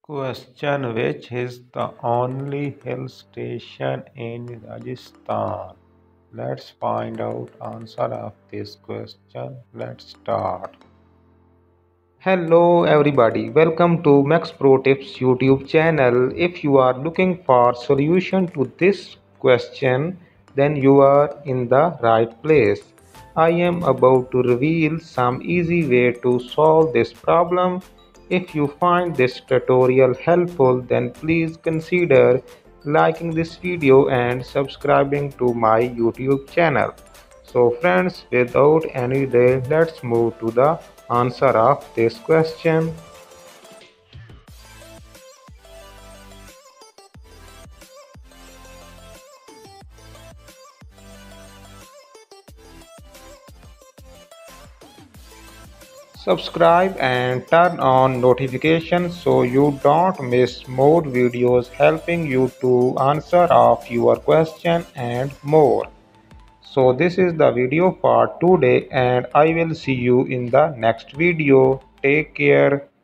Question: which is the only hill station in Rajasthan? Let's find out answer of this question. Let's start. Hello everybody, welcome to Max Pro Tips YouTube channel. If you are looking for solution to this question, then you are in the right place. I am about to reveal some easy way to solve this problem. If you find this tutorial helpful, then please consider liking this video and subscribing to my YouTube channel. So friends, without any delay, let's move to the answer of this question. Subscribe and turn on notifications so you don't miss more videos helping you to answer of your question and more. So this is the video for today and I will see you in the next video. Take care.